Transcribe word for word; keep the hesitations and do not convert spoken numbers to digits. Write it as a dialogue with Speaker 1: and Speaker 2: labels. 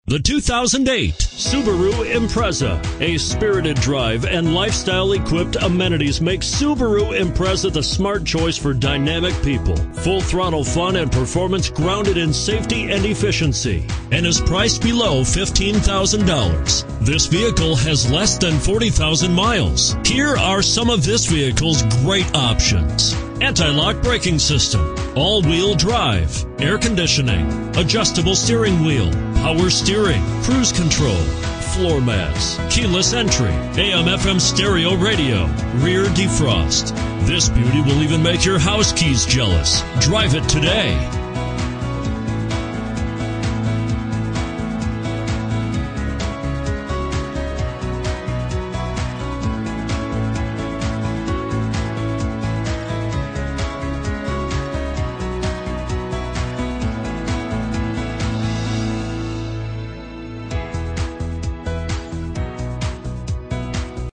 Speaker 1: The two thousand eight Subaru Impreza. A spirited drive and lifestyle-equipped amenities make Subaru Impreza the smart choice for dynamic people. Full throttle fun and performance grounded in safety and efficiency, and is priced below fifteen thousand dollars. This vehicle has less than forty thousand miles. Here are some of this vehicle's great options: anti-lock braking system, all-wheel drive, air conditioning, adjustable steering wheel, power steering, cruise control, floor mats, keyless entry, A M F M stereo radio, rear defrost. This beauty will even make your house keys jealous. Drive it today.